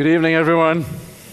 Good evening, everyone.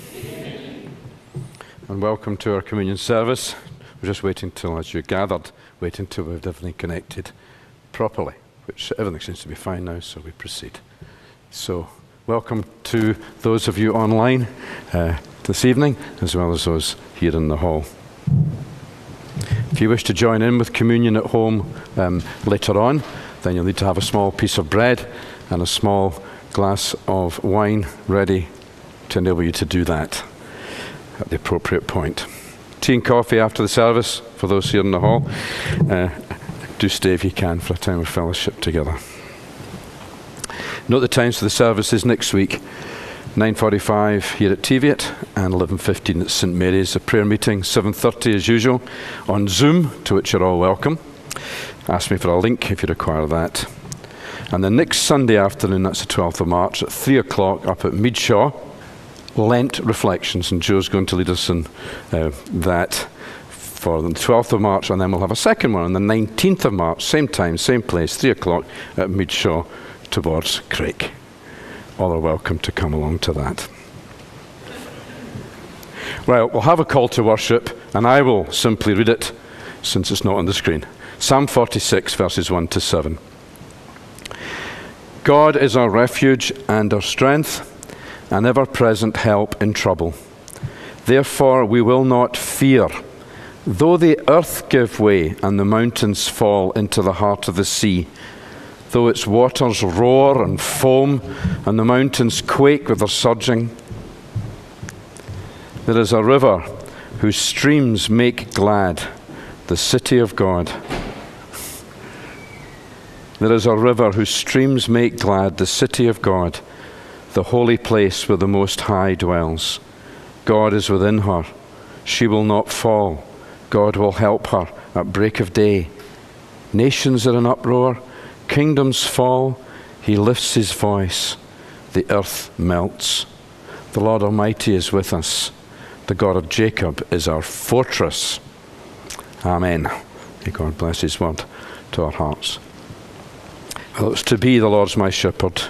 And welcome to our communion service. We're just waiting till, as you gathered, waiting till we've everything connected properly, which everything seems to be fine now, so we proceed. So, welcome to those of you online this evening, as well as those here in the hall. If you wish to join in with communion at home later on, then you'll need to have a small piece of bread and a small glass of wine ready to enable you to do that at the appropriate point. Tea and coffee after the service for those here in the hall. Do stay if you can for a time of fellowship together. Note the times for the services next week. 9:45 here at Teviot and 11:15 at St Mary's. A prayer meeting, 7:30 as usual on Zoom, to which you're all welcome. Ask me for a link if you require that. And the next Sunday afternoon, that's the 12th of March, at 3 o'clock up at Meadshaw, Lent Reflections, and Joe's going to lead us in that for the 12th of March, and then we'll have a second one on the 19th of March, same time, same place, 3 o'clock at Meadshaw towards Craik. All are welcome to come along to that. Well, we'll have a call to worship, and I will simply read it since it's not on the screen. Psalm 46, verses 1 to 7. God is our refuge and our strength, an ever-present help in trouble. Therefore we will not fear, though the earth give way and the mountains fall into the heart of the sea, though its waters roar and foam and the mountains quake with their surging. There is a river whose streams make glad the city of God. There is a river whose streams make glad the city of God, the holy place where the Most High dwells. God is within her. She will not fall. God will help her at break of day. Nations are in uproar. Kingdoms fall. He lifts his voice. The earth melts. The Lord Almighty is with us. The God of Jacob is our fortress. Amen. May God bless his word to our hearts. Well, it's to be the Lord's my shepherd.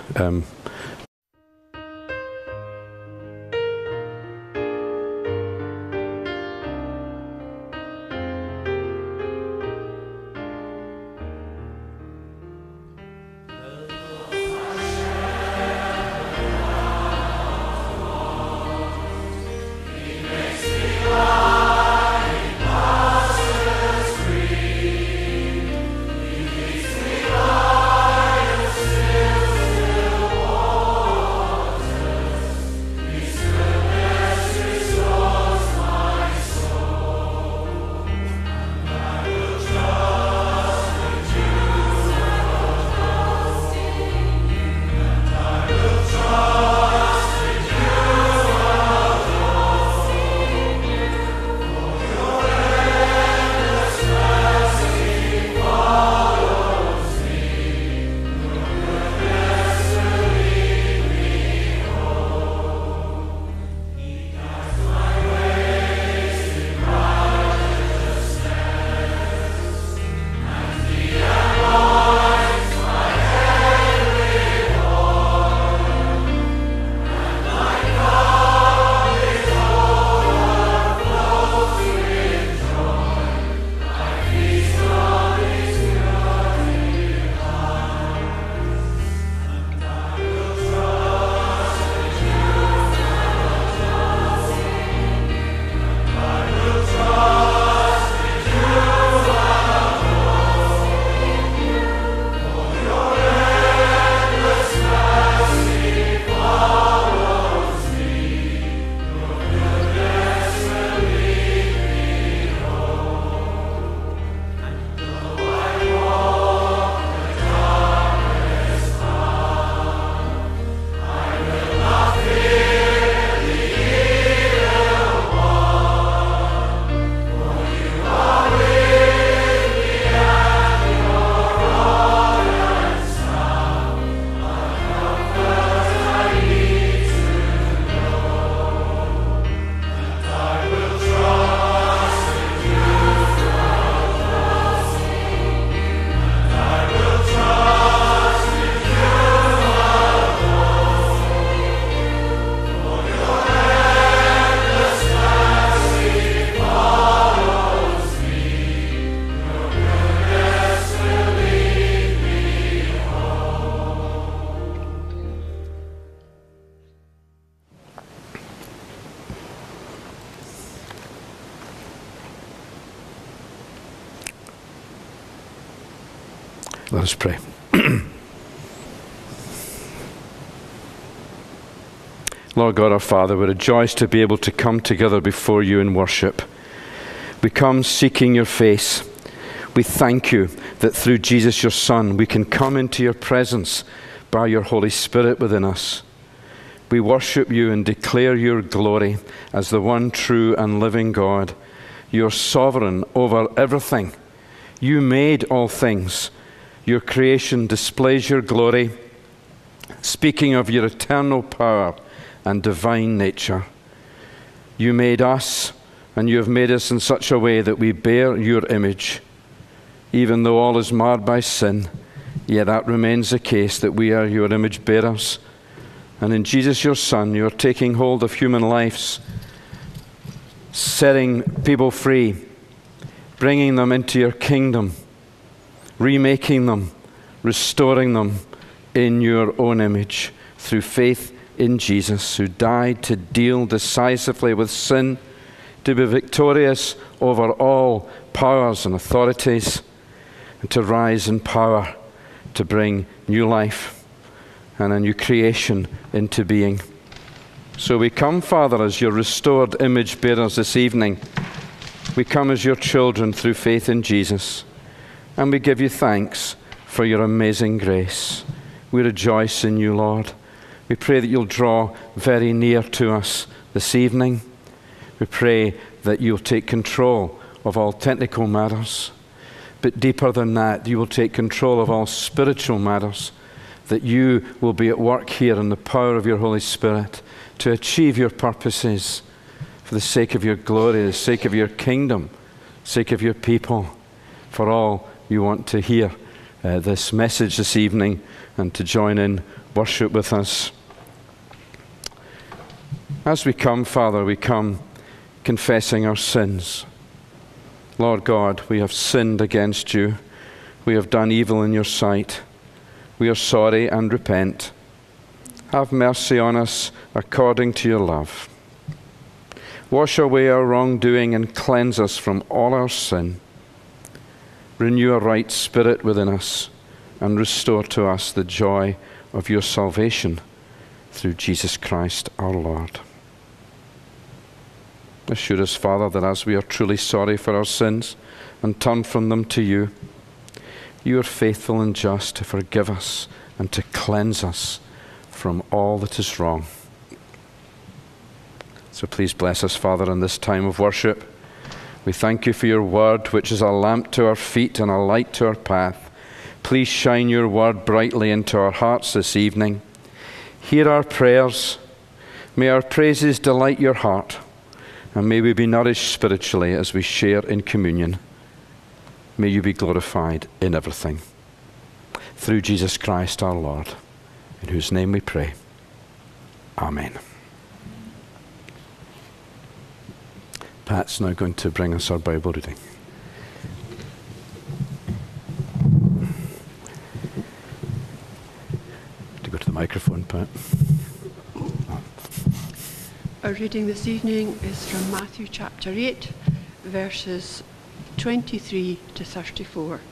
He makes me lie in still Let us pray. Lord God, our Father, we rejoice to be able to come together before you in worship. We come seeking your face. We thank you that through Jesus, your Son, we can come into your presence by your Holy Spirit within us. We worship you and declare your glory as the one true and living God. You're sovereign over everything. You made all things. Your creation displays your glory, speaking of your eternal power and divine nature. You made us, and you have made us in such a way that we bear your image. Even though all is marred by sin, yet that remains the case, that we are your image bearers. And in Jesus, your Son, you are taking hold of human lives, setting people free, bringing them into your kingdom, remaking them, restoring them in your own image through faith in Jesus, who died to deal decisively with sin, to be victorious over all powers and authorities, and to rise in power to bring new life and a new creation into being. So we come, Father, as your restored image bearers this evening. We come as your children through faith in Jesus, and we give you thanks for your amazing grace. We rejoice in you, Lord. We pray that you'll draw very near to us this evening. We pray that you'll take control of all technical matters. But deeper than that, you will take control of all spiritual matters, that you will be at work here in the power of your Holy Spirit to achieve your purposes for the sake of your glory, the sake of your kingdom, the sake of your people, for all you want to hear this message this evening and to join in worship with us. As we come, Father, we come confessing our sins. Lord God, we have sinned against you. We have done evil in your sight. We are sorry and repent. Have mercy on us according to your love. Wash away our wrongdoing and cleanse us from all our sin. Renew a right spirit within us and restore to us the joy of your salvation through Jesus Christ our Lord. Assure us, Father, that as we are truly sorry for our sins and turn from them to you, you are faithful and just to forgive us and to cleanse us from all that is wrong. So please bless us, Father, in this time of worship. We thank you for your word, which is a lamp to our feet and a light to our path. Please shine your word brightly into our hearts this evening. Hear our prayers. May our praises delight your heart. And may we be nourished spiritually as we share in communion. May you be glorified in everything. Through Jesus Christ our Lord, in whose name we pray. Amen. Pat's now going to bring us our Bible reading. To go to the microphone, Pat. Our reading this evening is from Matthew chapter 8, verses 23 to 34.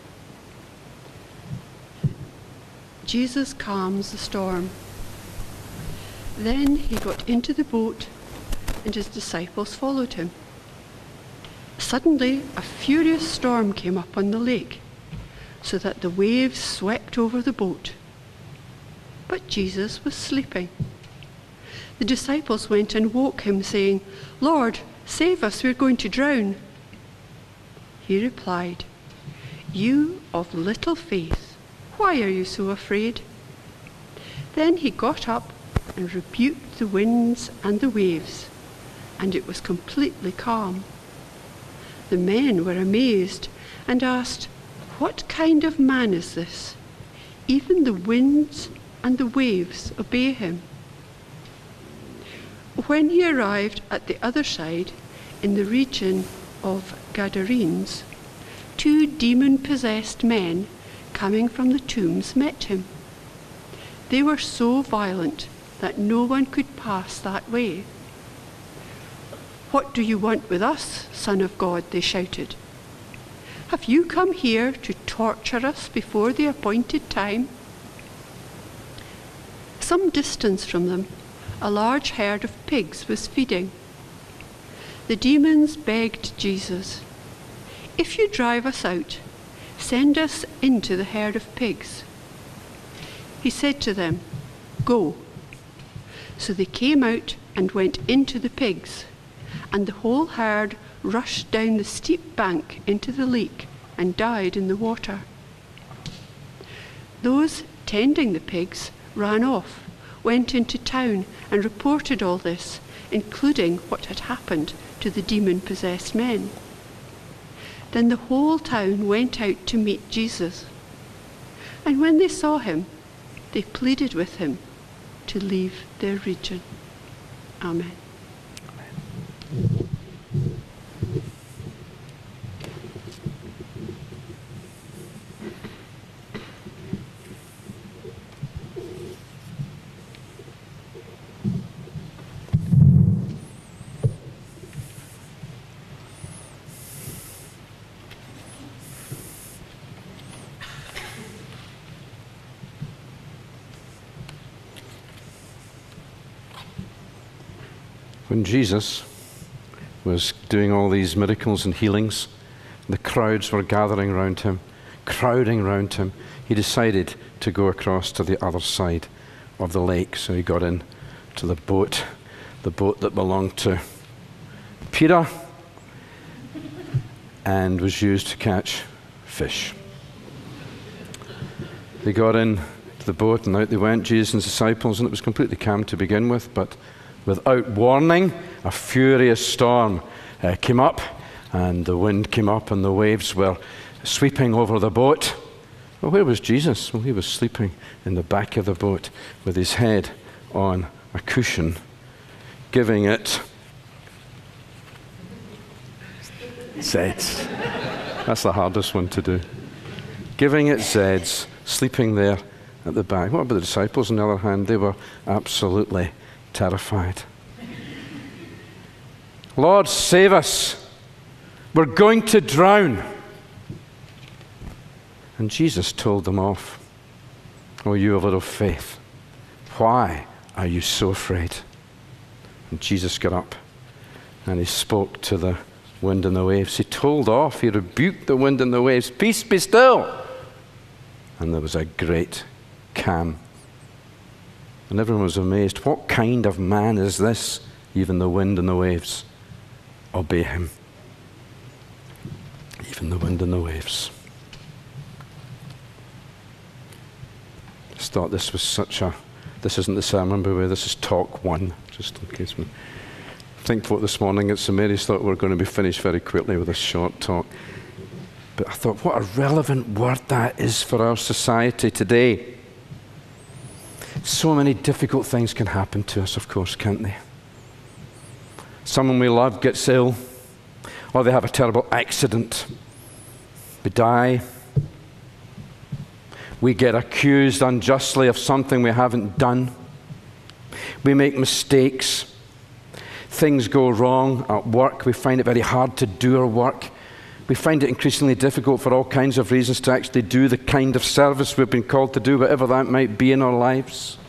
Jesus calms the storm. Then he got into the boat, and his disciples followed him. Suddenly, a furious storm came up on the lake, so that the waves swept over the boat. But Jesus was sleeping. The disciples went and woke him, saying, "Lord, save us, we're going to drown." He replied, "You of little faith, why are you so afraid?" Then he got up and rebuked the winds and the waves, and it was completely calm. The men were amazed and asked, "What kind of man is this? Even the winds and the waves obey him." When he arrived at the other side, in the region of Gadarenes, 2 demon-possessed men coming from the tombs met him. They were so violent that no one could pass that way. "What do you want with us, Son of God?" they shouted. Have you come here to torture us before the appointed time?" Some distance from them, a large herd of pigs was feeding. The demons begged Jesus, "If you drive us out, send us into the herd of pigs." He said to them, "Go." So they came out and went into the pigs, and the whole herd rushed down the steep bank into the lake and died in the water. Those tending the pigs ran off, went into town and reported all this, including what had happened to the demon-possessed men. Then the whole town went out to meet Jesus. And when they saw him, they pleaded with him to leave their region. Amen. When Jesus was doing all these miracles and healings, the crowds were gathering around him, crowding around him, he decided to go across to the other side of the lake. So he got in to the boat that belonged to Peter and was used to catch fish. They got in to the boat and out they went, Jesus and his disciples, and it was completely calm to begin with, but without warning, a furious storm came up, and the wind came up, and the waves were sweeping over the boat. Well, where was Jesus? Well, he was sleeping in the back of the boat with his head on a cushion, giving it Zeds. That's the hardest one to do. Giving it Zeds, sleeping there at the back. What about the disciples, on the other hand? They were absolutely terrified. "Lord, save us. We're going to drown." And Jesus told them off. "Oh, you of little faith, why are you so afraid?" And Jesus got up and he spoke to the wind and the waves. He told off, he rebuked the wind and the waves. "Peace, be still." And there was a great calm. And everyone was amazed. What kind of man is this? Even the wind and the waves obey him. Even the wind and the waves. I just thought this was this isn't the sermon, by the way, this is talk one, just in case we think what this morning at St Mary's thought we were going to be finished very quickly with a short talk. But I thought, what a relevant word that is for our society today. So many difficult things can happen to us, of course, can't they? Someone we love gets ill, or they have a terrible accident. We die. We get accused unjustly of something we haven't done. We make mistakes. Things go wrong at work. We find it very hard to do our work. We find it increasingly difficult for all kinds of reasons to actually do the kind of service we've been called to do, whatever that might be in our lives.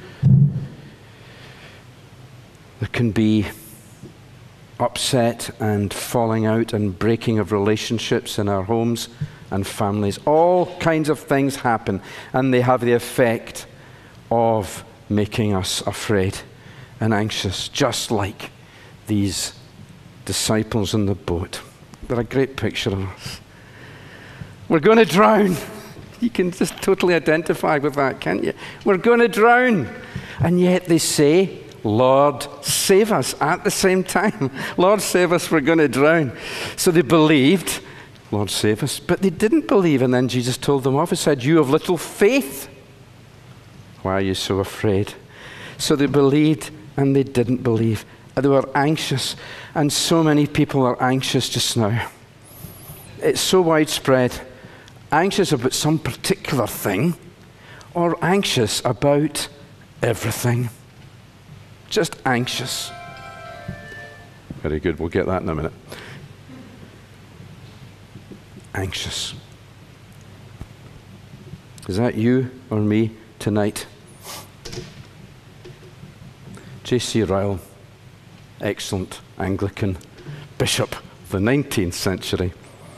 There can be upset and falling out and breaking of relationships in our homes and families. All kinds of things happen, and they have the effect of making us afraid and anxious, just like these disciples in the boat. They're a great picture of us. We're going to drown. You can just totally identify with that, can't you? We're going to drown. And yet they say, "Lord, save us," at the same time. "Lord, save us, we're going to drown." So they believed, "Lord, save us." But they didn't believe, and then Jesus told them off. He said, "You have little faith. Why are you so afraid?" So they believed, and they didn't believe. They were anxious, and so many people are anxious just now. It's so widespread. Anxious about some particular thing, or anxious about everything. Just anxious. Very good, we'll get that in a minute. anxious. Is that you or me tonight? J.C. Ryle, excellent Anglican bishop of the 19th century,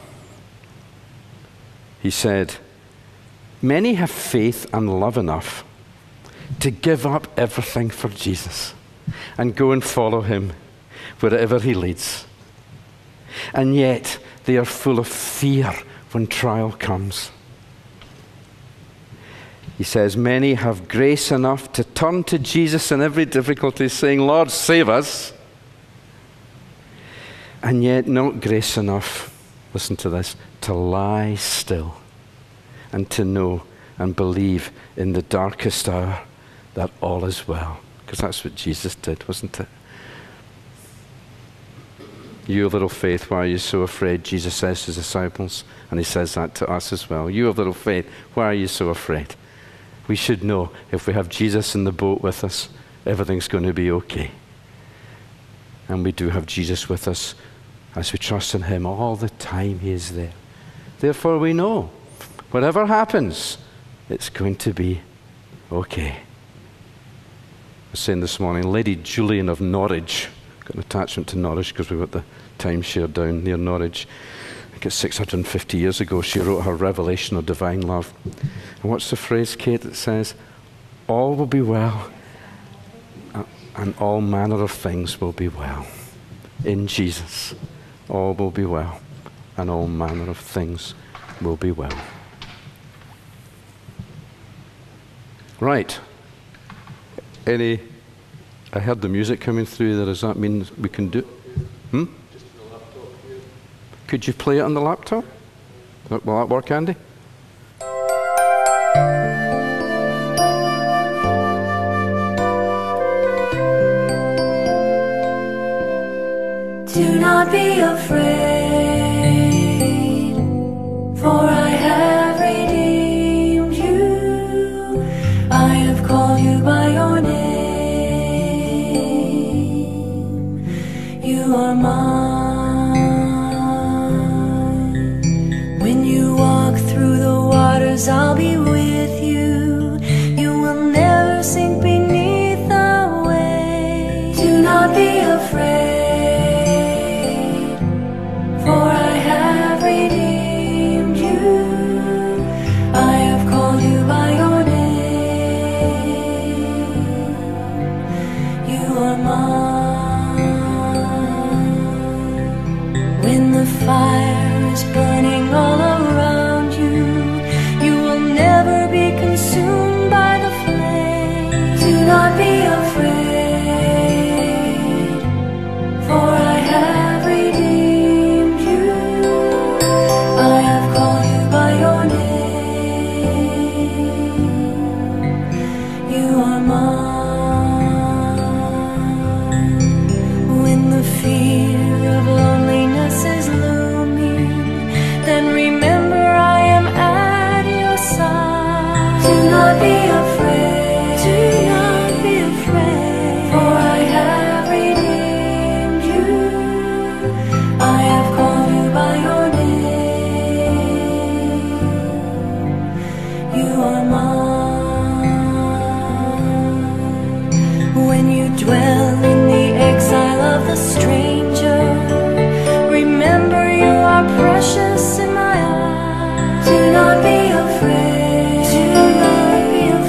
he said, "Many have faith and love enough to give up everything for Jesus and go and follow him wherever he leads. And yet they are full of fear when trial comes." He says, "Many have grace enough to turn to Jesus in every difficulty, saying, 'Lord, save us.' And yet not grace enough," listen to this, "to lie still and to know and believe in the darkest hour that all is well." Because that's what Jesus did, wasn't it? "You of little faith, why are you so afraid?" Jesus says to his disciples, and he says that to us as well. "You of little faith, why are you so afraid?" We should know if we have Jesus in the boat with us, everything's going to be okay. And we do have Jesus with us as we trust in him all the time he is there. Therefore we know, whatever happens, it's going to be okay. I was saying this morning, Lady Julian of Norwich, got an attachment to Norwich because we've got the timeshare down near Norwich. I think it's 650 years ago she wrote her Revelation of Divine Love. And what's the phrase, Kate, that says, "All will be well, and all manner of things will be well." In Jesus, all will be well, and all manner of things will be well. Right. I heard the music coming through there. Does that mean we can do? Just the laptop here. Could you play it on the laptop? Will that work, Andy? Do not be afraid, for I have redeemed you. I have called you by your name. You are mine. When you walk through the waters, I'll be with you. You will never sink beneath the waves. Do not be afraid. Fire is burning all around you. You will never be consumed by the flame. Do not be afraid, for I have redeemed you. I have called you by your name. You are mine. When the fear of loneliness is then remember I am at your side. Do not be afraid, do not be afraid, for I have redeemed you. I have called you by your name. You are mine. When you dwell in the exile of the stranger, remember you are precious in my eyes. Do not be afraid, do not be afraid,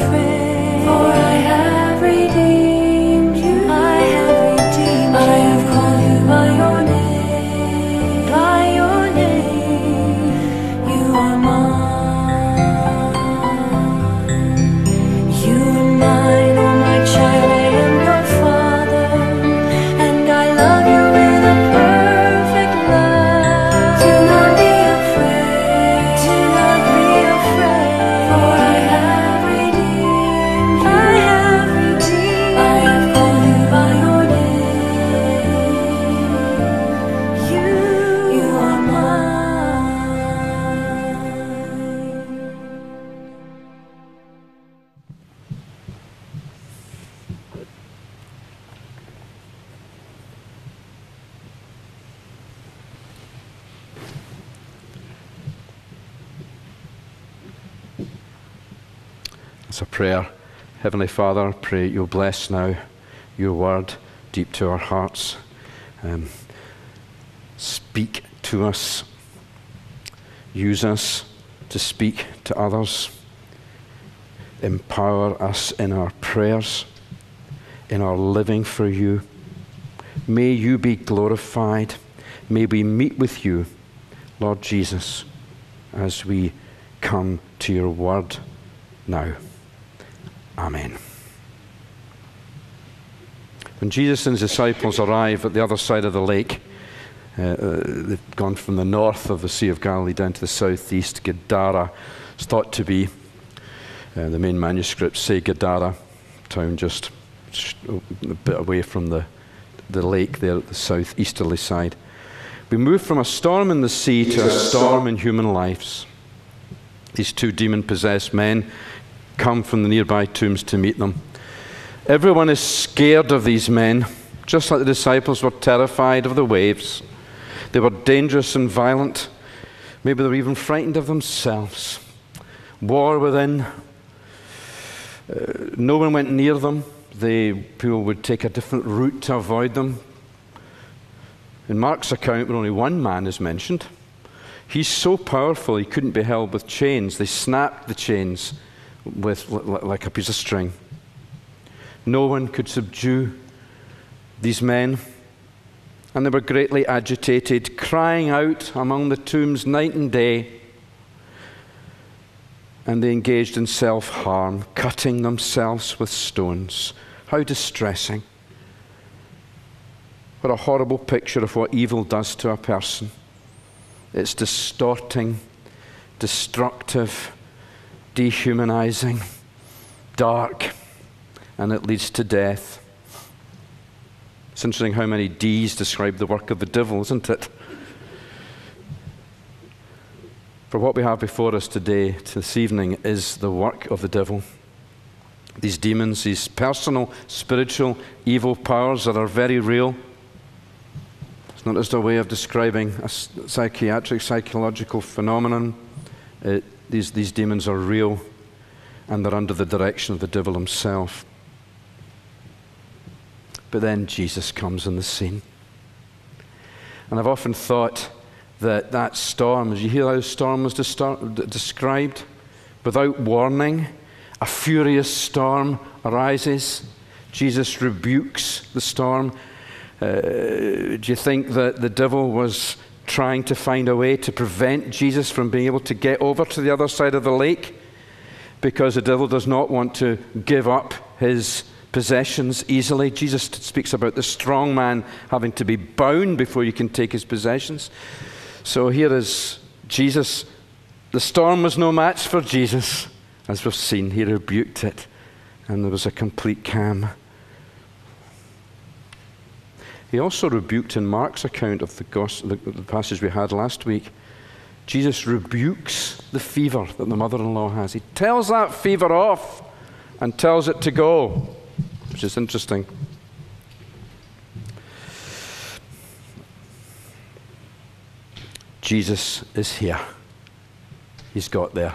It's a prayer. Heavenly Father, I pray you'll bless now your word deep to our hearts. Speak to us. Use us to speak to others. Empower us in our prayers, in our living for you. May you be glorified. May we meet with you, Lord Jesus, as we come to your word now. Amen. When Jesus and his disciples arrive at the other side of the lake, they've gone from the north of the Sea of Galilee down to the southeast. Gadara is thought to be, the main manuscripts say Gadara, town just a bit away from the lake there at the southeasterly side. We move from a storm in the sea to a storm in human lives. These two demon-possessed men come from the nearby tombs to meet them. Everyone is scared of these men, just like the disciples were terrified of the waves. They were dangerous and violent. Maybe they were even frightened of themselves. War within. No one went near them. People would take a different route to avoid them. In Mark's account, where only one man is mentioned, he's so powerful he couldn't be held with chains. They snapped the chains with like a piece of string. No one could subdue these men, and they were greatly agitated, crying out among the tombs night and day. And they engaged in self-harm, cutting themselves with stones. How distressing. What a horrible picture of what evil does to a person. It's distorting, destructive, dehumanizing, dark, and it leads to death. It's interesting how many D's describe the work of the devil, isn't it? For what we have before us today, this evening, is the work of the devil. These demons, these personal, spiritual, evil powers that are very real. It's not just a way of describing a psychiatric, psychological phenomenon. These demons are real, and they're under the direction of the devil himself. But then Jesus comes on the scene. And I've often thought that storm, as you hear how the storm was described, without warning, a furious storm arises. Jesus rebukes the storm. Do you think that the devil was trying to find a way to prevent Jesus from being able to get over to the other side of the lake? Because the devil does not want to give up his possessions easily. Jesus speaks about the strong man having to be bound before you can take his possessions. So here is Jesus. The storm was no match for Jesus. As we've seen, he rebuked it, and there was a complete calm. He also rebuked in Mark's account of the passage we had last week. Jesus rebukes the fever that the mother-in-law has. He tells that fever off and tells it to go, which is interesting. Jesus is here. He's got there.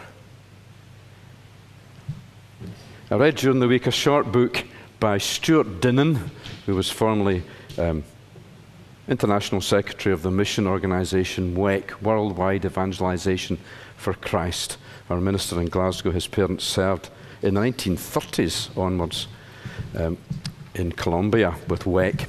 I read during the week a short book by Stuart Dinnan, who was formerly International Secretary of the mission organization WEC, Worldwide Evangelization for Christ. Our minister in Glasgow, his parents served in the 1930s onwards in Colombia with WEC.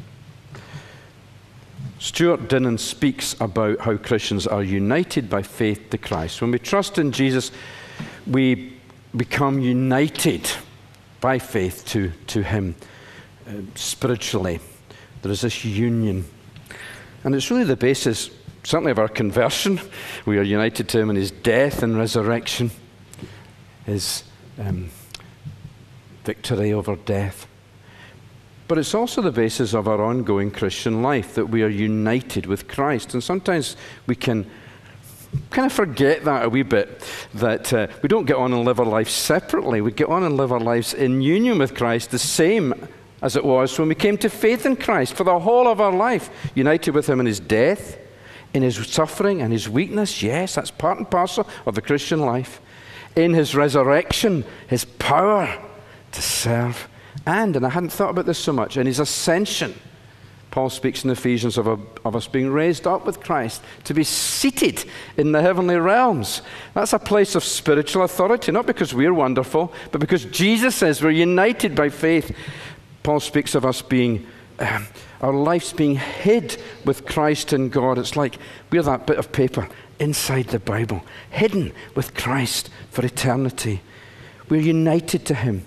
Stuart Dinnan speaks about how Christians are united by faith to Christ. When we trust in Jesus, we become united by faith to him spiritually. There is this union. And it's really the basis, certainly, of our conversion. We are united to him in his death and resurrection, his victory over death. But it's also the basis of our ongoing Christian life, that we are united with Christ. And sometimes we can kind of forget that a wee bit, that we don't get on and live our lives separately. We get on and live our lives in union with Christ, the same as it was when we came to faith in Christ for the whole of our life, united with him in his death, in his suffering and his weakness. Yes, that's part and parcel of the Christian life. In his resurrection, his power to serve. And I hadn't thought about this so much, in his ascension, Paul speaks in Ephesians of us being raised up with Christ, to be seated in the heavenly realms. That's a place of spiritual authority, not because we're wonderful, but because Jesus says we're united by faith. Paul speaks of us being, our lives being hid with Christ in God. It's like we're that bit of paper inside the Bible, hidden with Christ for eternity. We're united to him.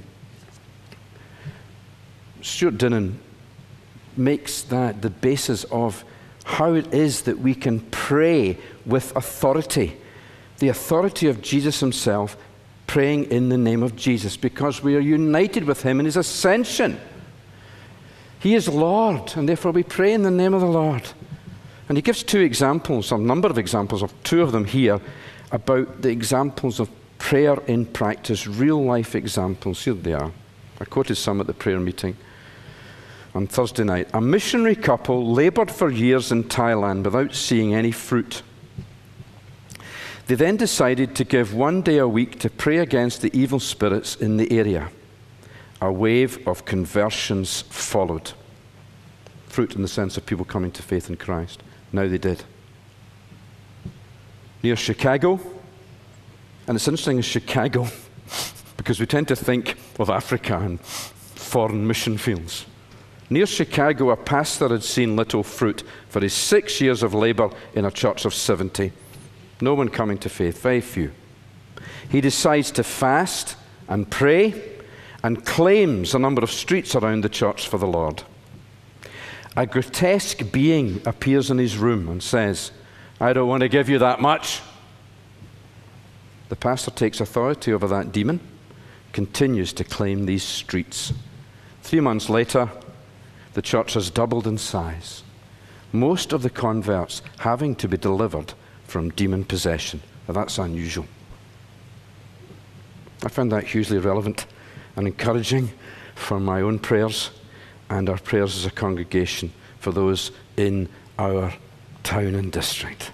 Stuart Dinnan makes that the basis of how it is that we can pray with authority. The authority of Jesus himself, praying in the name of Jesus, because we are united with him in his ascension. He is Lord, and therefore we pray in the name of the Lord. And he gives two examples, a number of examples, of two of them here, about the examples of prayer in practice, real life examples. Here they are. I quoted some at the prayer meeting on Thursday night. A missionary couple labored for years in Thailand without seeing any fruit. They then decided to give 1 day a week to pray against the evil spirits in the area. A wave of conversions followed. Fruit in the sense of people coming to faith in Christ. Now they did. Near Chicago, and it's interesting in Chicago because we tend to think of Africa and foreign mission fields. Near Chicago, a pastor had seen little fruit for his 6 years of labor in a church of 70. No one coming to faith, very few. He decides to fast and pray and claims a number of streets around the church for the Lord. A grotesque being appears in his room and says, "I don't want to give you that much." The pastor takes authority over that demon, continues to claim these streets. 3 months later, the church has doubled in size. Most of the converts having to be delivered from demon possession. Now that's unusual. I found that hugely relevant and encouraging for my own prayers and our prayers as a congregation for those in our town and district.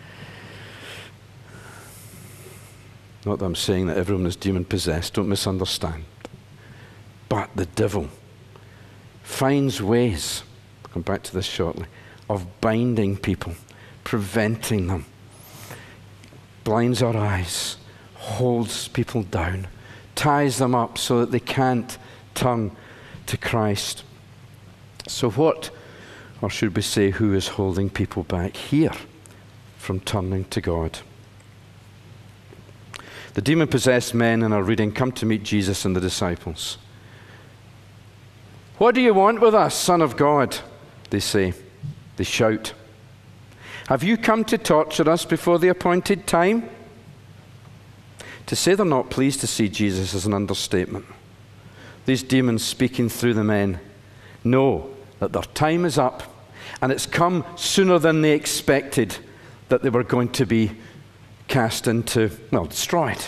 Not that I'm saying that everyone is demon-possessed, don't misunderstand. But the devil finds ways, I'll come back to this shortly, of binding people, preventing them, blinds our eyes, holds people down, ties them up so that they can't turn to Christ. So what, or should we say, who is holding people back here from turning to God? The demon-possessed men in our reading come to meet Jesus and the disciples. "What do you want with us, Son of God?" they say. They shout. "Have you come to torture us before the appointed time?" To say they're not pleased to see Jesus is an understatement. These demons speaking through the men know that their time is up, and it's come sooner than they expected that they were going to be cast into, destroyed.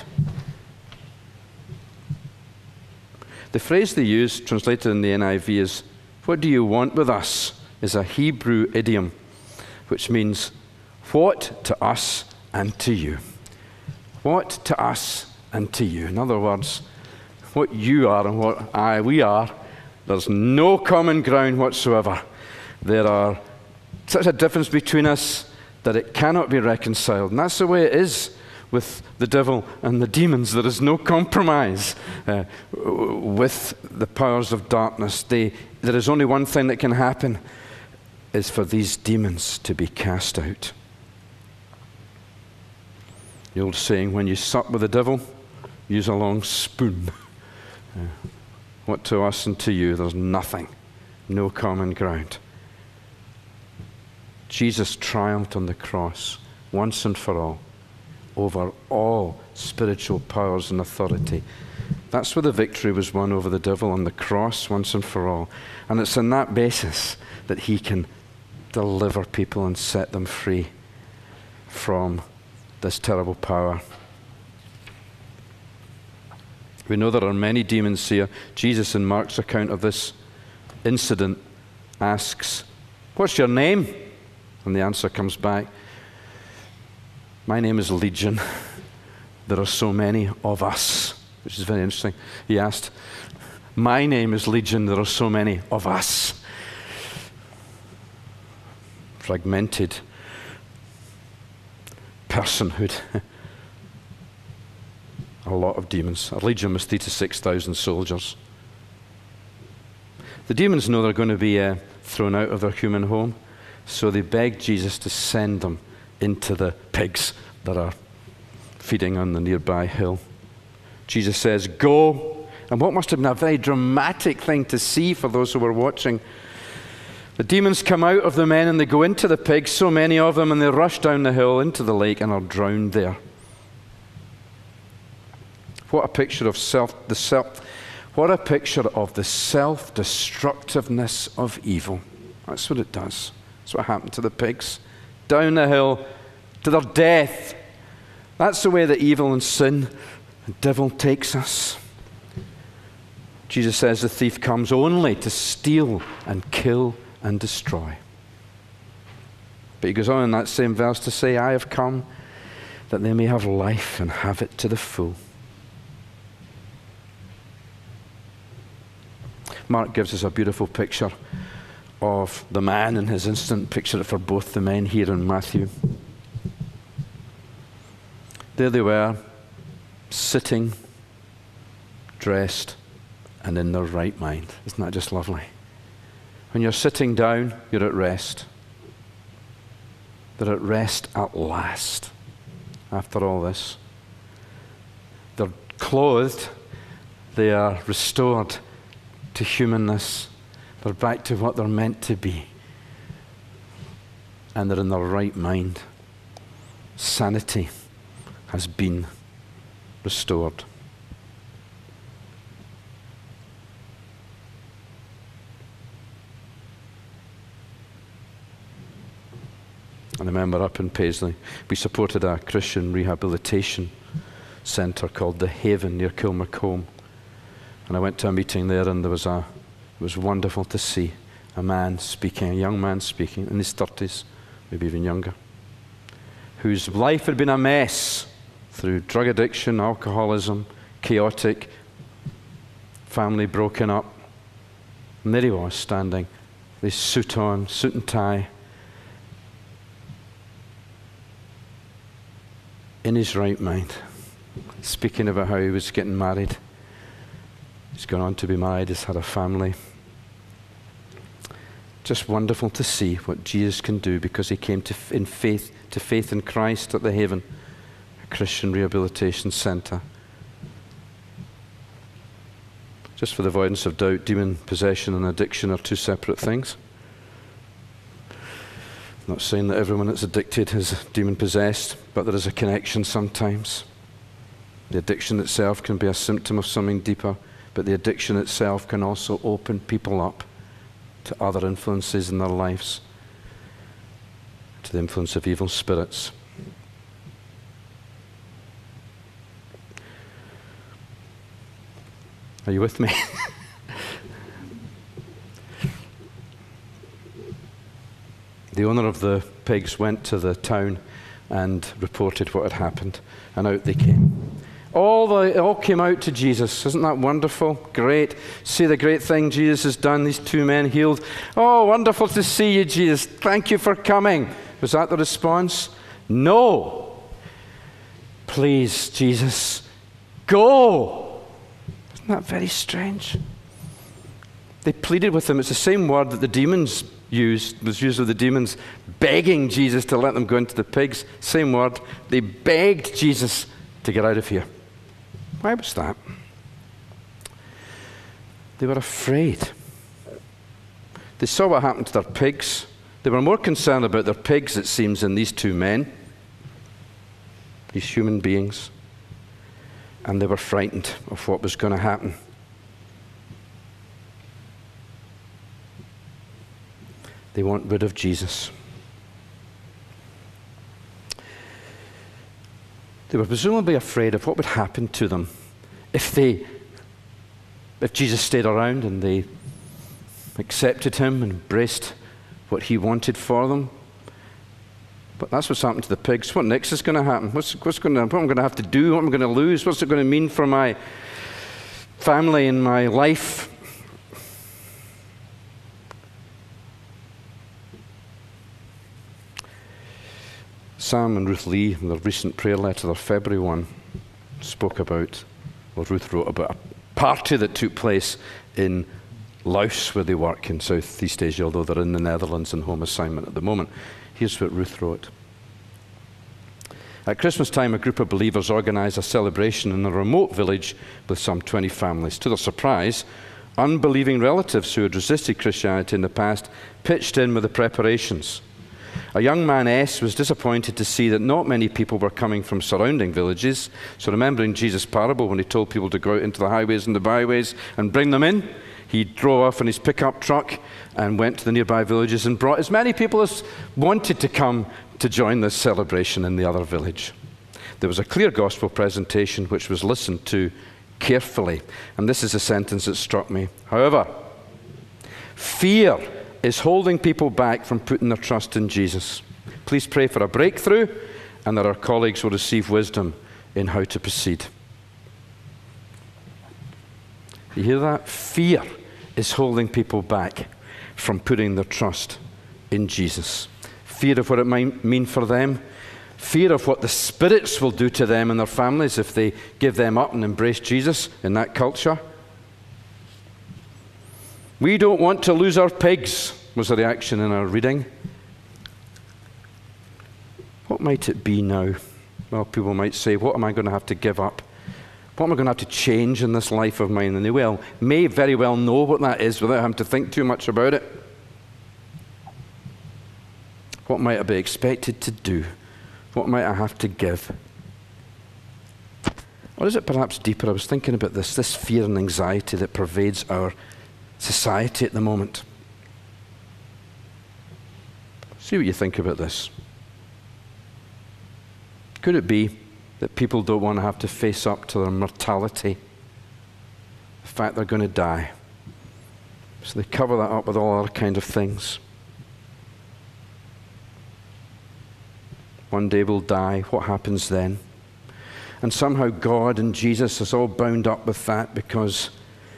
The phrase they use, translated in the NIV, is, "What do you want with us?" is a Hebrew idiom, which means, what to us and to you. What to us and to you. In other words, what you are and what we are, there's no common ground whatsoever. There are such a difference between us that it cannot be reconciled. And that's the way it is with the devil and the demons. There is no compromise with the powers of darkness. There is only one thing that can happen, is for these demons to be cast out. The old saying, when you sup with the devil, use a long spoon. What to us and to you, there's nothing, no common ground. Jesus triumphed on the cross once and for all over all spiritual powers and authority. That's where the victory was won over the devil, on the cross once and for all. And it's on that basis that he can deliver people and set them free from this terrible power. We know there are many demons here. Jesus, in Mark's account of this incident, asks, "What's your name?" And the answer comes back, "My name is Legion." there are so many of us, which is very interesting. He asked, my name is Legion, there are so many of us. Fragmented personhood. A lot of demons. A legion was 3,000 to 6,000 soldiers. The demons know they're going to be thrown out of their human home, so they beg Jesus to send them into the pigs that are feeding on the nearby hill. Jesus says, go. And what must have been a very dramatic thing to see for those who were watching. The demons come out of the men and they go into the pigs, so many of them, and they rush down the hill into the lake and are drowned there. What a picture of what a picture of the self-destructiveness of evil. That's what it does. That's what happened to the pigs. Down the hill to their death. That's the way that evil and sin, the devil takes us. Jesus says the thief comes only to steal and kill and destroy. But he goes on in that same verse to say, I have come that they may have life and have it to the full. Mark gives us a beautiful picture of the man in his instant picture for both the men here in Matthew. There they were, sitting, dressed, and in their right mind. Isn't that just lovely? When you're sitting down, you're at rest. They're at rest at last, after all this. They're clothed, they are restored to humanness. They're back to what they're meant to be. And they're in their right mind. Sanity has been restored. I remember up in Paisley, we supported a Christian rehabilitation centre called The Haven near Kilmacombe. And I went to a meeting there, and it was wonderful to see a man speaking, a young man speaking, in his 30s, maybe even younger, whose life had been a mess through drug addiction, alcoholism, chaotic, family broken up. And there he was, standing, with his suit on, suit and tie, in his right mind, speaking about how he was getting married. He's gone on to be married, he's had a family. Just wonderful to see what Jesus can do, because he came to faith in Christ at the Haven, a Christian rehabilitation centre. Just for the avoidance of doubt, demon possession and addiction are two separate things. I'm not saying that everyone that's addicted is demon possessed, but there is a connection sometimes. The addiction itself can be a symptom of something deeper, but the addiction itself can also open people up to other influences in their lives, to the influence of evil spirits. Are you with me? The owner of the pigs went to the town and reported what had happened, and out they came. It all came out to Jesus. Isn't that wonderful? Great. See the great thing Jesus has done. These two men healed. Oh, wonderful to see you, Jesus. Thank you for coming. Was that the response? No. Please, Jesus, go. Isn't that very strange? They pleaded with him. It's the same word that the demons was used with the demons, begging Jesus to let them go into the pigs. Same word. They begged Jesus to get out of here. Why was that? They were afraid. They saw what happened to their pigs. They were more concerned about their pigs, it seems, than these two men, these human beings. And they were frightened of what was going to happen. They want rid of Jesus. They were presumably afraid of what would happen to them if Jesus stayed around and they accepted him and embraced what he wanted for them. But that's what's happened to the pigs. What next is going to happen? What am I going to have to do? What am I going to lose? What's it going to mean for my family and my life? Sam and Ruth Lee, in their recent prayer letter, their February one, Ruth wrote about a party that took place in Laos, where they work in Southeast Asia, although they're in the Netherlands on home assignment at the moment. Here's what Ruth wrote. At Christmas time, a group of believers organised a celebration in a remote village with some 20 families. To their surprise, unbelieving relatives who had resisted Christianity in the past pitched in with the preparations. A young man, S, was disappointed to see that not many people were coming from surrounding villages. So remembering Jesus' parable when he told people to go out into the highways and the byways and bring them in, he drove off in his pickup truck and went to the nearby villages and brought as many people as wanted to come to join this celebration in the other village. There was a clear gospel presentation which was listened to carefully. And this is a sentence that struck me. However, fear is holding people back from putting their trust in Jesus. Please pray for a breakthrough and that our colleagues will receive wisdom in how to proceed. You hear that? Fear is holding people back from putting their trust in Jesus. Fear of what it might mean for them. Fear of what the spirits will do to them and their families if they give them up and embrace Jesus in that culture. We don't want to lose our pigs, was the reaction in our reading. What might it be now? Well, people might say, what am I going to have to give up? What am I going to have to change in this life of mine? And they may very well know what that is without having to think too much about it. What might I be expected to do? What might I have to give? Or is it perhaps deeper? I was thinking about this fear and anxiety that pervades our society at the moment. See what you think about this. Could it be that people don't want to have to face up to their mortality, the fact they're going to die? So they cover that up with all other kind of things. One day we'll die. What happens then? And somehow God and Jesus is all bound up with that because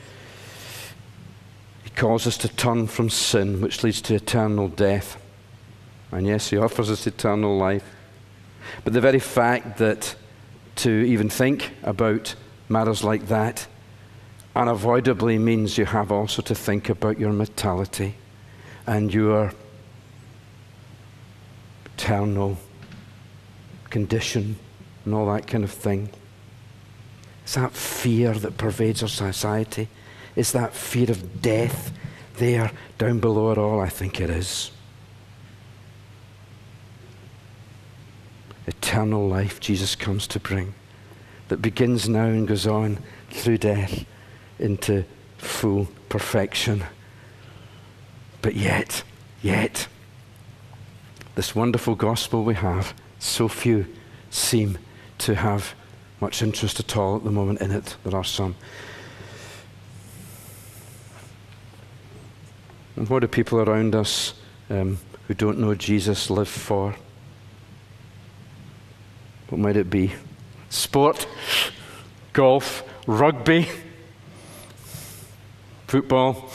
he calls us to turn from sin, which leads to eternal death. And yes, he offers us eternal life. But the very fact that to even think about matters like that unavoidably means you have also to think about your mortality and your eternal condition and all that kind of thing. It's that fear that pervades our society. Is that fear of death there down below it all? I think it is. Eternal life Jesus comes to bring, that begins now and goes on through death into full perfection. But yet, this wonderful gospel we have, so few seem to have much interest at all at the moment in it. There are some. And what do people around us who don't know Jesus live for? What might it be? Sport, golf, rugby, football.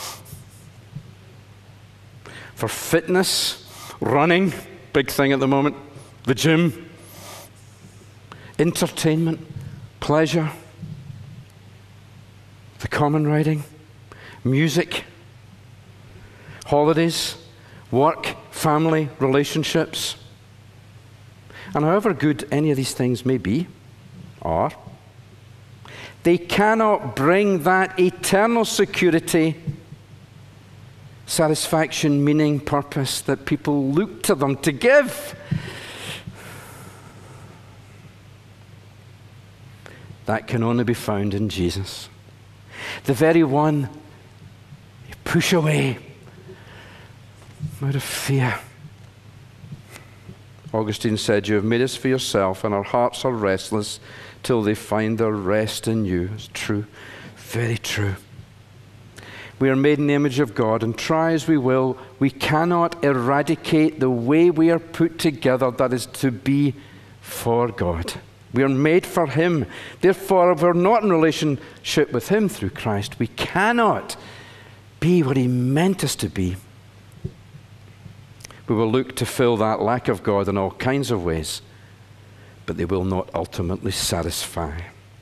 For fitness, running, big thing at the moment, the gym, entertainment, pleasure, the common writing, music, holidays, work, family, relationships. And however good any of these things may be, are, they cannot bring that eternal security, satisfaction, meaning, purpose that people look to them to give. That can only be found in Jesus. The very one you push away out of fear. Augustine said, you have made us for yourself, and our hearts are restless till they find their rest in you. It's true, very true. We are made in the image of God, and try as we will, we cannot eradicate the way we are put together that is to be for God. We are made for Him. Therefore, if we're not in relationship with Him through Christ, we cannot be what He meant us to be. We will look to fill that lack of God in all kinds of ways, but they will not ultimately satisfy.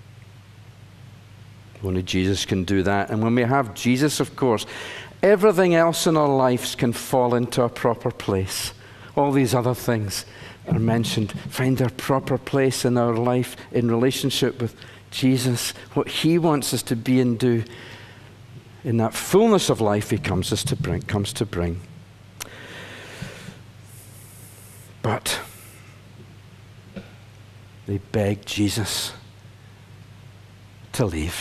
Only Jesus can do that. And when we have Jesus, of course, everything else in our lives can fall into a proper place. All these other things are mentioned find their proper place in our life in relationship with Jesus, what He wants us to be and do. In that fullness of life He comes to bring. But they beg Jesus to leave.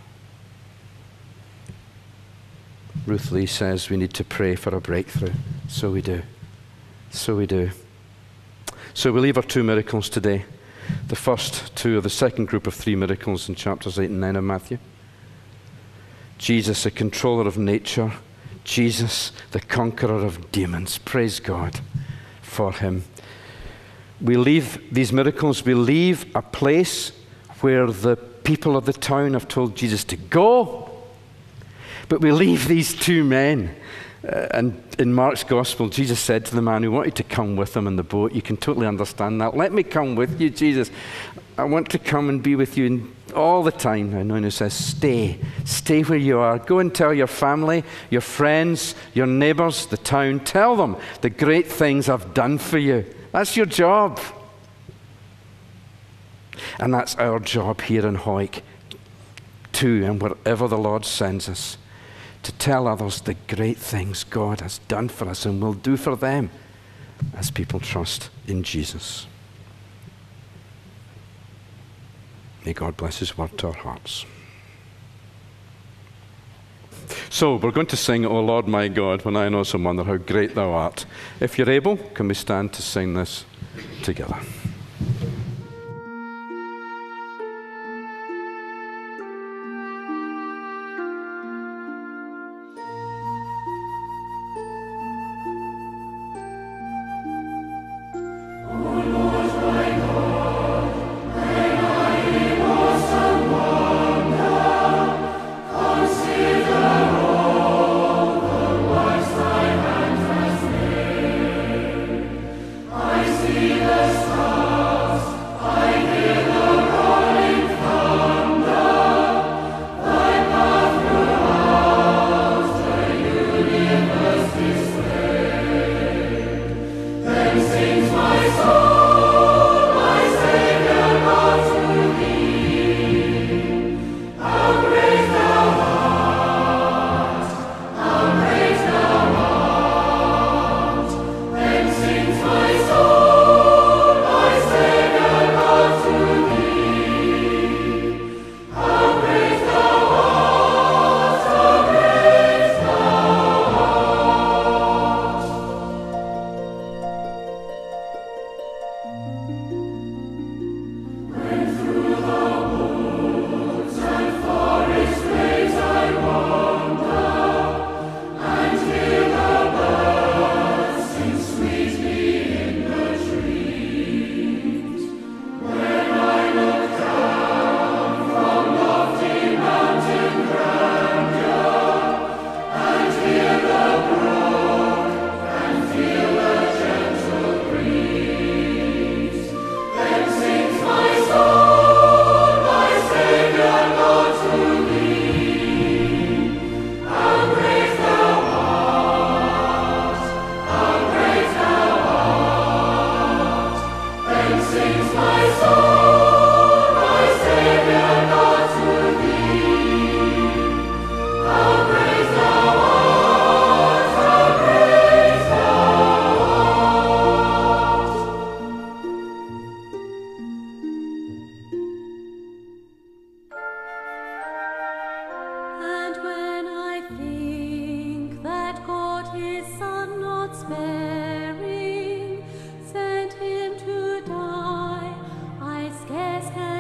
Ruth Lee says we need to pray for a breakthrough. So we do. So we do. So we leave our 2 miracles today. The first 2 of the second group of 3 miracles in chapters 8 and 9 of Matthew. Jesus, the controller of nature. Jesus, the conqueror of demons. Praise God for Him. We leave these miracles, we leave a place where the people of the town have told Jesus to go. But we leave these 2 men. And in Mark's Gospel, Jesus said to the man who wanted to come with him in the boat, you can totally understand that. Let me come with you, Jesus. I want to come and be with you all the time. And no one says, stay where you are. Go and tell your family, your friends, your neighbors, the town. Tell them the great things I've done for you. That's your job. And that's our job here in Hawick too, and wherever the Lord sends us, to tell others the great things God has done for us and will do for them as people trust in Jesus. May God bless His word to our hearts. So we're going to sing, O Lord my God, when I know some wonder how great Thou art. If you're able, can we stand to sing this together?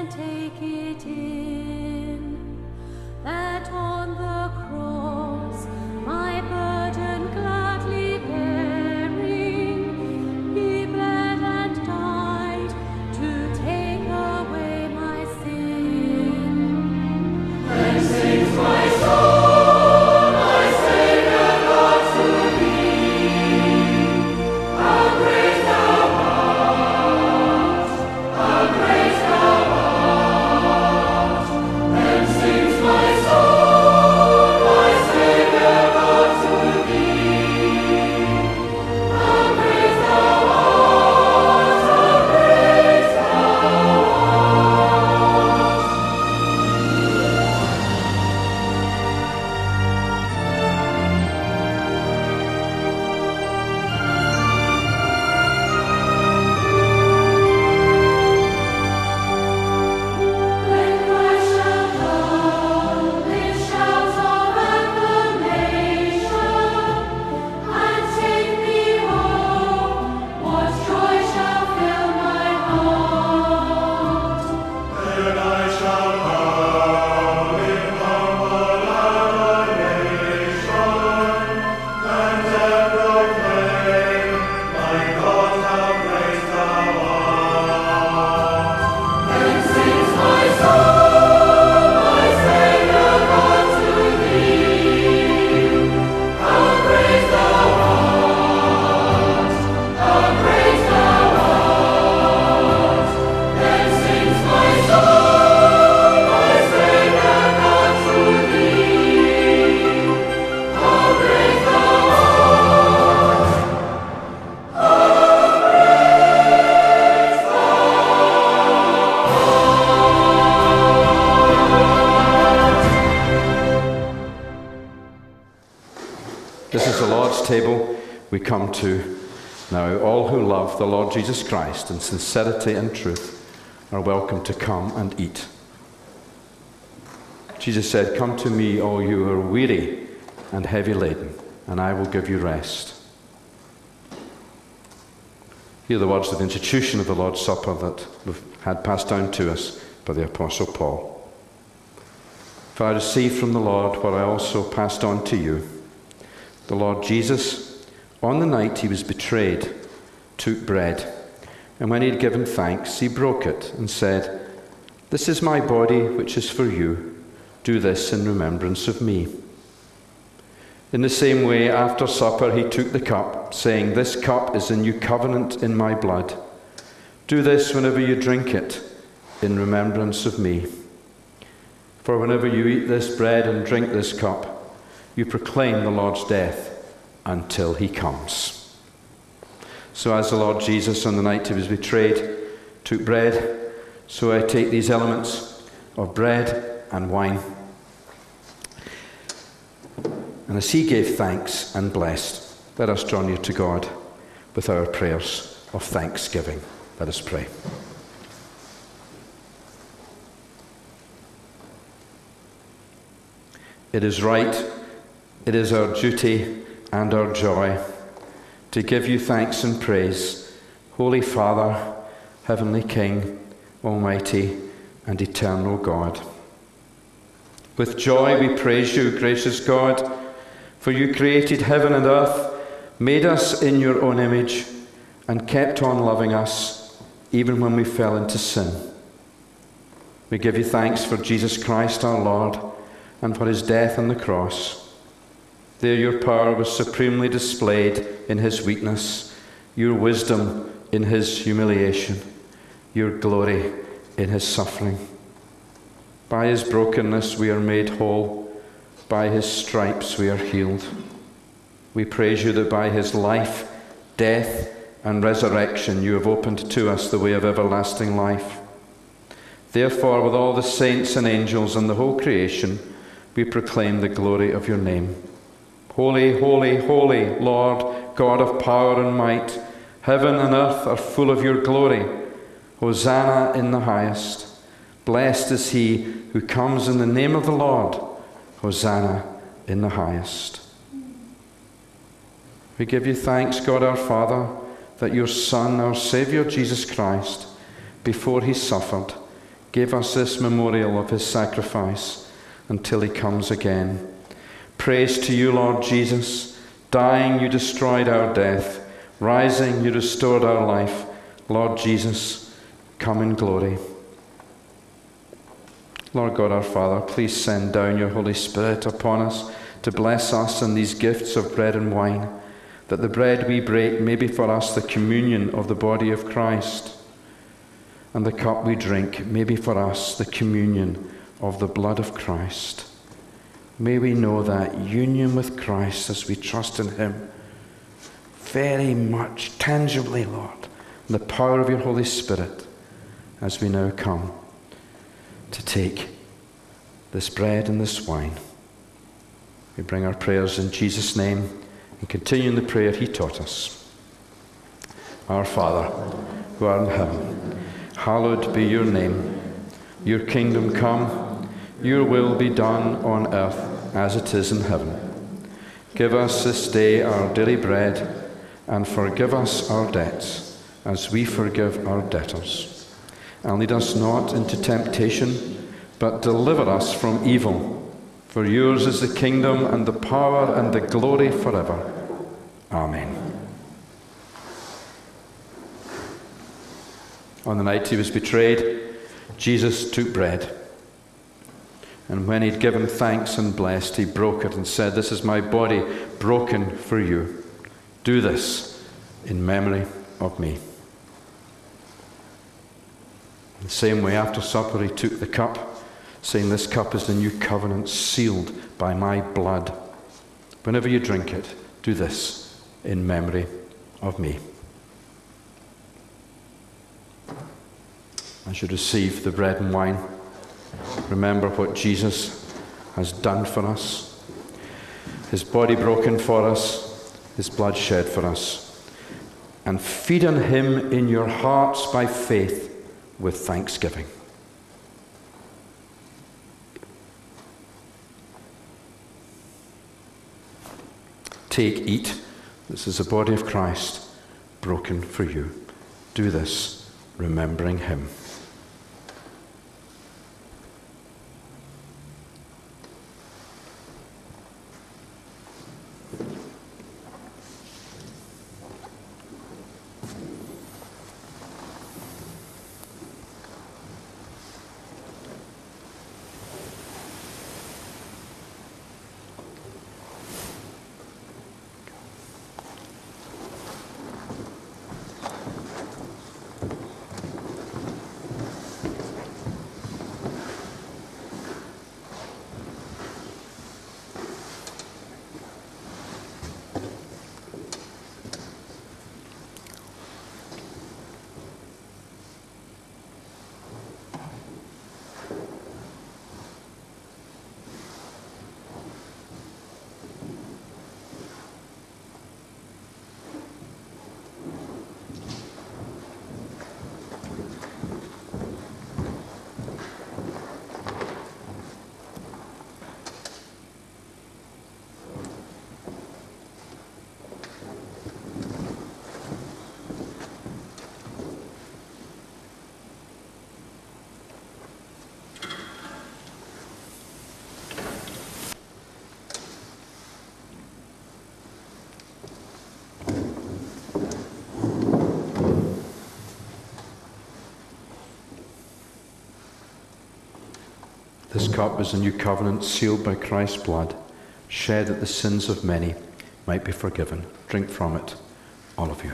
That on the cross This is the Lord's table we come to now. All who love the Lord Jesus Christ in sincerity and truth are welcome to come and eat. Jesus said, "Come to me, all you who are weary and heavy laden, and I will give you rest." Hear the words of the institution of the Lord's Supper that we've had passed down to us by the Apostle Paul. "For I received from the Lord what I also passed on to you. The Lord Jesus, on the night he was betrayed, took bread, and when he had given thanks, he broke it and said, 'This is my body, which is for you. Do this in remembrance of me.' In the same way, after supper, he took the cup, saying, 'This cup is the new covenant in my blood. Do this whenever you drink it, in remembrance of me. For whenever you eat this bread and drink this cup, you proclaim the Lord's death until he comes.' So as the Lord Jesus, on the night he was betrayed, took bread, so I take these elements of bread and wine. And as he gave thanks and blessed, let us draw near to God with our prayers of thanksgiving. Let us pray. It is right, it is our duty and our joy to give you thanks and praise, Holy Father, Heavenly King, Almighty and Eternal God. With joy we praise you, gracious God, for you created heaven and earth, made us in your own image, and kept on loving us even when we fell into sin. We give you thanks for Jesus Christ our Lord and for his death on the cross. There your power was supremely displayed in his weakness, your wisdom in his humiliation, your glory in his suffering. By his brokenness we are made whole, by his stripes we are healed. We praise you that by his life, death, and resurrection you have opened to us the way of everlasting life. Therefore, with all the saints and angels and the whole creation, we proclaim the glory of your name. Holy, holy, holy, Lord, God of power and might, heaven and earth are full of your glory. Hosanna in the highest. Blessed is he who comes in the name of the Lord. Hosanna in the highest. We give you thanks, God our Father, that your Son, our Saviour Jesus Christ, before he suffered, gave us this memorial of his sacrifice until he comes again. Praise to you, Lord Jesus. Dying, you destroyed our death. Rising, you restored our life. Lord Jesus, come in glory. Lord God our Father, please send down your Holy Spirit upon us to bless us in these gifts of bread and wine, that the bread we break may be for us the communion of the body of Christ, and the cup we drink may be for us the communion of the blood of Christ. May we know that union with Christ as we trust in him very much tangibly, Lord, in the power of your Holy Spirit as we now come to take this bread and this wine. We bring our prayers in Jesus' name and continue in the prayer he taught us. Our Father, who art in heaven, hallowed be your name. Your kingdom come, your will be done on earth as it is in heaven. Give us this day our daily bread, and forgive us our debts, as we forgive our debtors. And lead us not into temptation, but deliver us from evil. For yours is the kingdom and the power and the glory forever. Amen. On the night he was betrayed, Jesus took bread. And when he'd given thanks and blessed, he broke it and said, "This is my body broken for you. Do this in memory of me." In the same way, after supper, he took the cup, saying, "This cup is the new covenant sealed by my blood. Whenever you drink it, do this in memory of me." As you receive the bread and wine, remember what Jesus has done for us. his body broken for us, his blood shed for us. And feed on him in your hearts by faith with thanksgiving. Take, eat. This is the body of Christ, broken for you. Do this, remembering him. This cup is a new covenant sealed by Christ's blood, shed that the sins of many might be forgiven. Drink from it, all of you.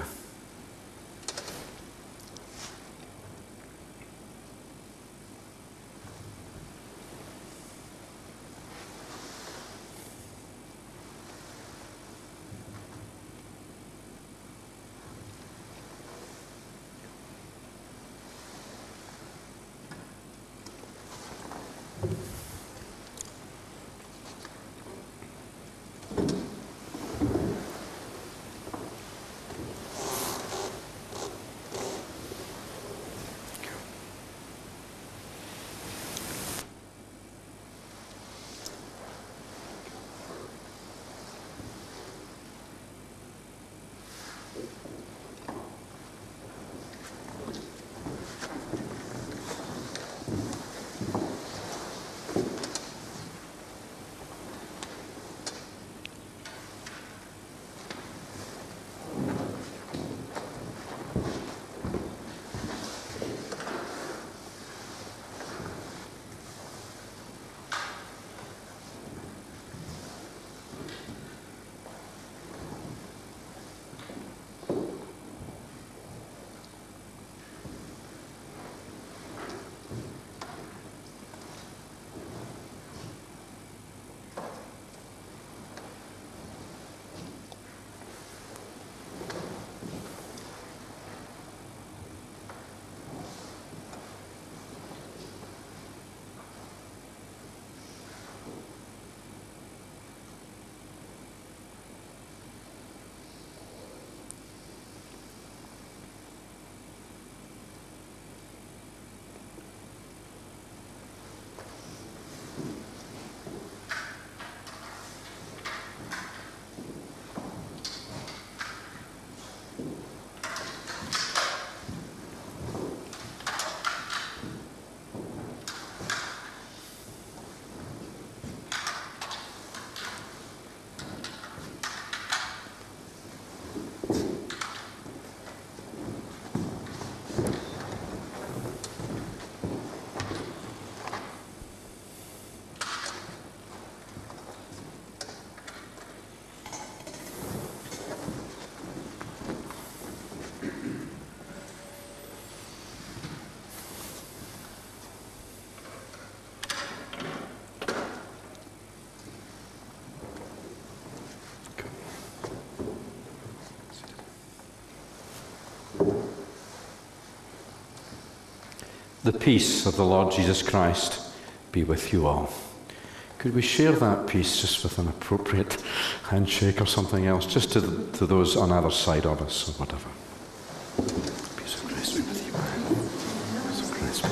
The peace of the Lord Jesus Christ be with you all. Could we share that peace just with an appropriate handshake or something else, just to those on either side of us or whatever? Peace of Christ be with you, man. Peace of Christ be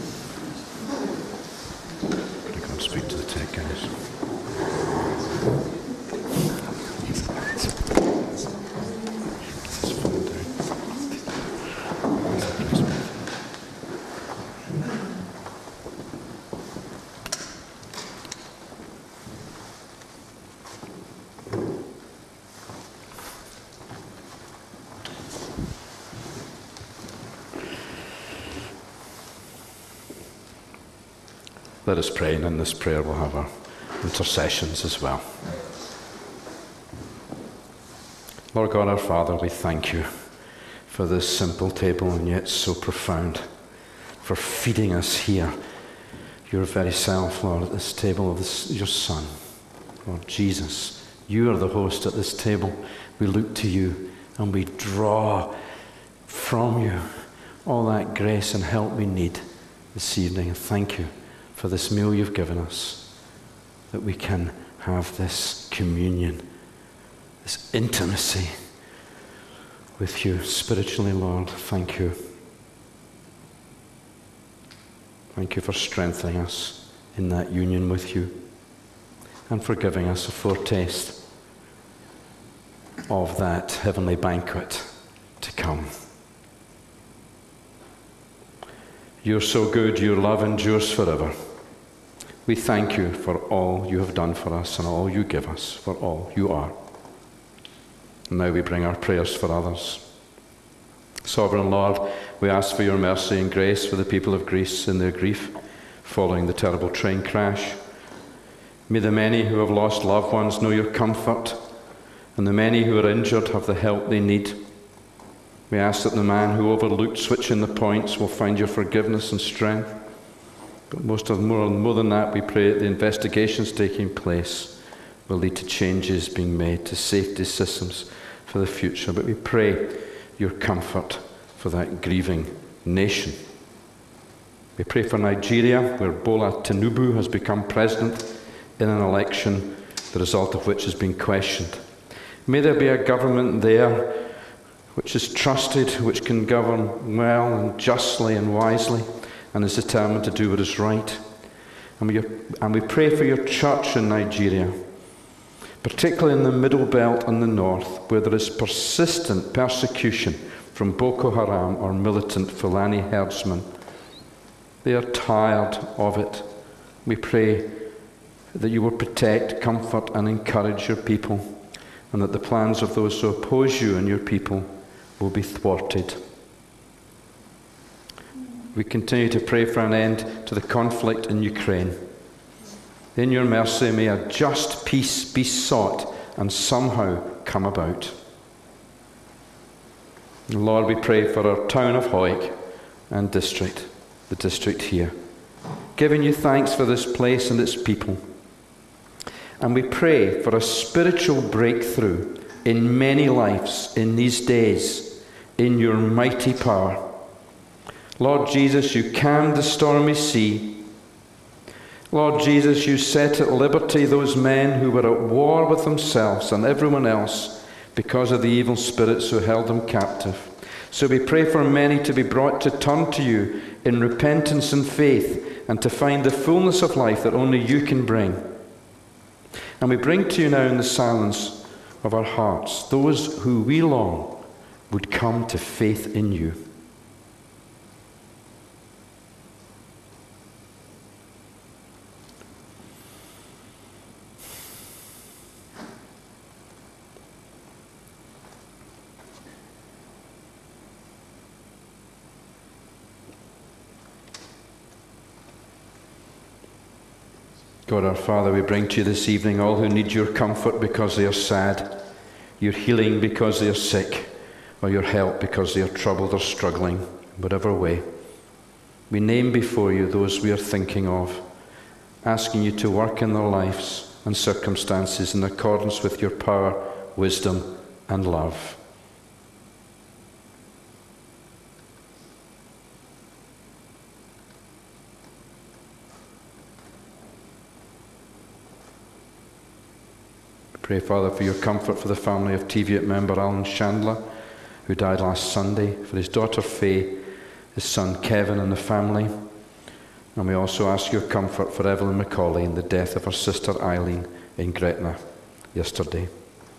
with you. Could I go and speak to the tech guys? Let us pray, and in this prayer we'll have our intercessions as well. Lord God, our Father, we thank you for this simple table and yet so profound, for feeding us here, your very self, Lord, at this table of your Son. Lord Jesus, you are the host at this table. We look to you and we draw from you all that grace and help we need this evening. And thank you for this meal you've given us, that we can have this communion, this intimacy with you spiritually, Lord. Thank you. Thank you for strengthening us in that union with you and for giving us a foretaste of that heavenly banquet to come. You're so good, your love endures forever. We thank you for all you have done for us and all you give us, for all you are. And now we bring our prayers for others. Sovereign Lord, we ask for your mercy and grace for the people of Greece in their grief following the terrible train crash. May the many who have lost loved ones know your comfort, and the many who are injured have the help they need. We ask that the man who overlooked switching the points will find your forgiveness and strength. But more than that, we pray that the investigations taking place will lead to changes being made to safety systems for the future. But we pray your comfort for that grieving nation. We pray for Nigeria, where Bola Tinubu has become president in an election, the result of which has been questioned. May there be a government there which is trusted, which can govern well and justly and wisely, and is determined to do what is right. And we pray for your church in Nigeria, particularly in the Middle Belt and the North, where there is persistent persecution from Boko Haram or militant Fulani herdsmen. They are tired of it. We pray that you will protect, comfort, and encourage your people, and that the plans of those who oppose you and your people will be thwarted. We continue to pray for an end to the conflict in Ukraine. In your mercy, may a just peace be sought and somehow come about. Lord, we pray for our town of Hawick and district, the district here, giving you thanks for this place and its people. And we pray for a spiritual breakthrough in many lives in these days, in your mighty power. Lord Jesus, you calmed the stormy sea. Lord Jesus, you set at liberty those men who were at war with themselves and everyone else because of the evil spirits who held them captive. So we pray for many to be brought to turn to you in repentance and faith, and to find the fullness of life that only you can bring. And we bring to you now in the silence of our hearts those who we long would come to faith in you. God our Father, we bring to you this evening all who need your comfort because they are sad, your healing because they are sick, or your help because they are troubled or struggling, whatever way. We name before you those we are thinking of, asking you to work in their lives and circumstances in accordance with your power, wisdom, and love. Pray, Father, for your comfort for the family of Teviot member Alan Chandler, who died last Sunday, for his daughter Faye, his son Kevin and the family. And we also ask your comfort for Evelyn Macaulay in the death of her sister Eileen in Gretna yesterday.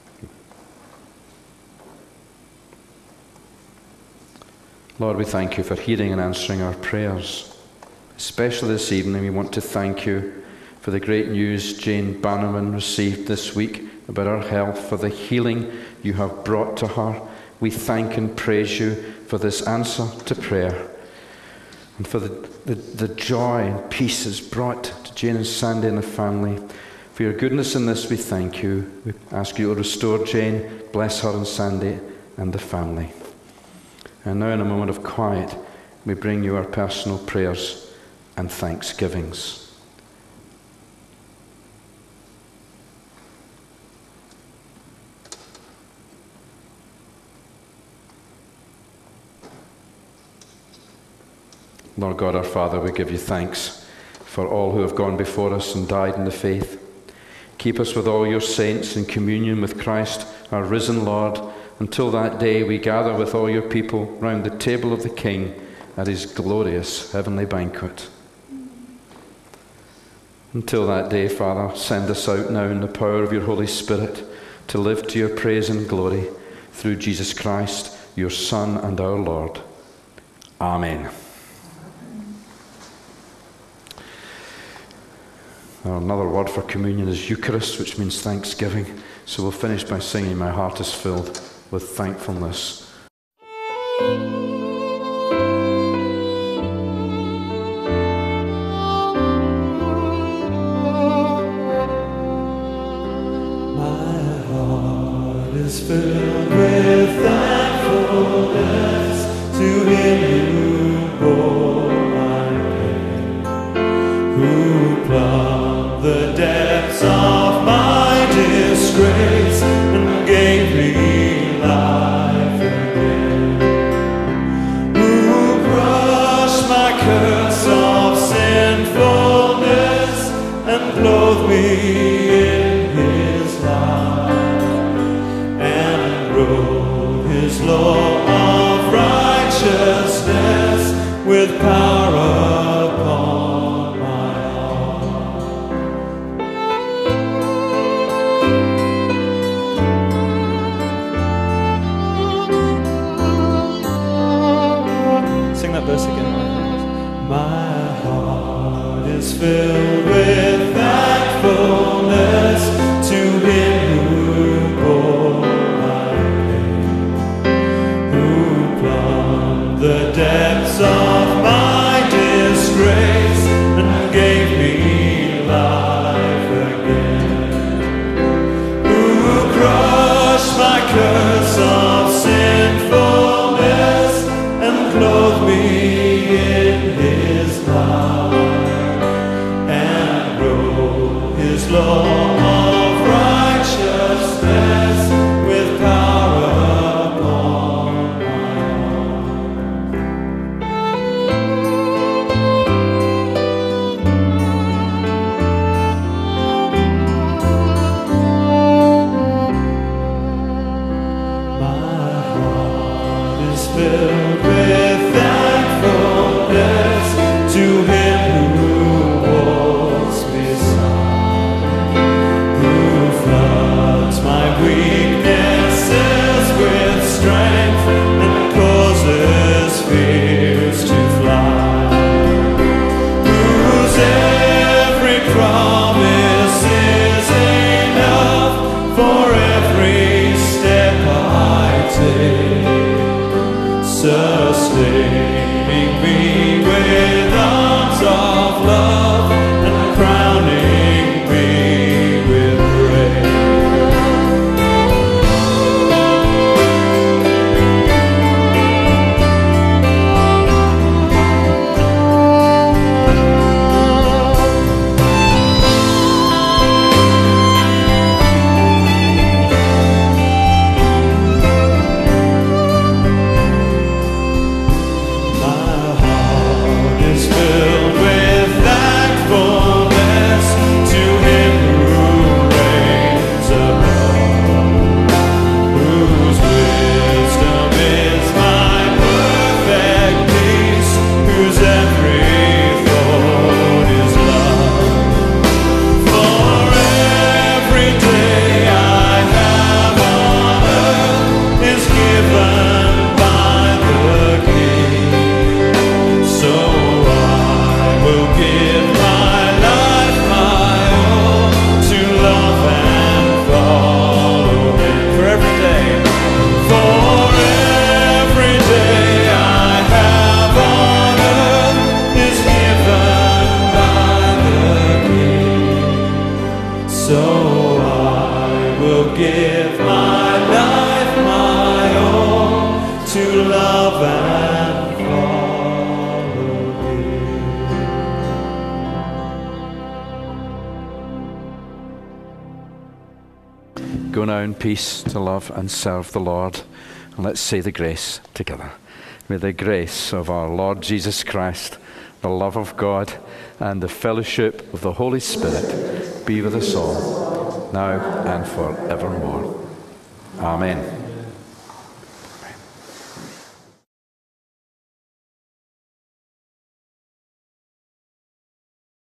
Lord, we thank you for hearing and answering our prayers. Especially this evening, we want to thank you for the great news Jane Bannerman received this week about her health, for the healing you have brought to her. We thank and praise you for this answer to prayer, and for the joy and peace it's brought to Jane and Sandy and the family. For your goodness in this, we thank you. We ask you to restore Jane, bless her and Sandy and the family. And now, in a moment of quiet, we bring you our personal prayers and thanksgivings. Lord God, our Father, we give you thanks for all who have gone before us and died in the faith. Keep us with all your saints in communion with Christ, our risen Lord, until that day we gather with all your people round the table of the King at his glorious heavenly banquet. Until that day, Father, send us out now in the power of your Holy Spirit to live to your praise and glory through Jesus Christ, your Son and our Lord. Amen. Another word for communion is Eucharist, which means thanksgiving. So we'll finish by singing "My Heart is Filled with Thankfulness." My heart is filled with thankfulness to him who bore my pain, who plumbed the depths of my disgrace and gave me life again, who crushed my curse of sinfulness and clothed me in his light, and wrote his law of righteousness with power upon my heart. Sing that verse again. My heart is filled with thankfulness to him who bore my pain, who plumbed the depths of my disgrace and gave me life again, who crushed my curse of sinfulness and clothed me in his light, and wrote his law of righteousness with power upon my heart. My heart is filled with thankfulness to him who walks beside, I will give my life, my all, to love and follow thee. Go now in peace to love and serve the Lord. And let's say the grace together. May the grace of our Lord Jesus Christ, the love of God, and the fellowship of the Holy Spirit be with us all, now and forevermore. Amen.